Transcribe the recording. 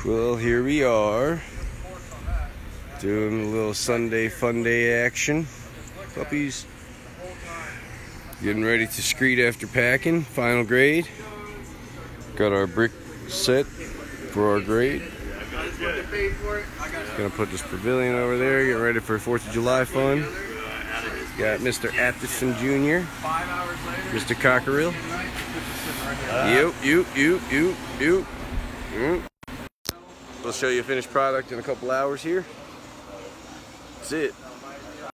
Well, here we are, doing a little Sunday fun day action. Puppies, getting ready to screed after packing, final grade. Got our brick set for our grade. Gonna put this pavilion over there, get ready for 4th of July fun. Got Mr. Atherton Jr., Mr. Cockerill. You. We'll show you a finished product in a couple hours here. That's it.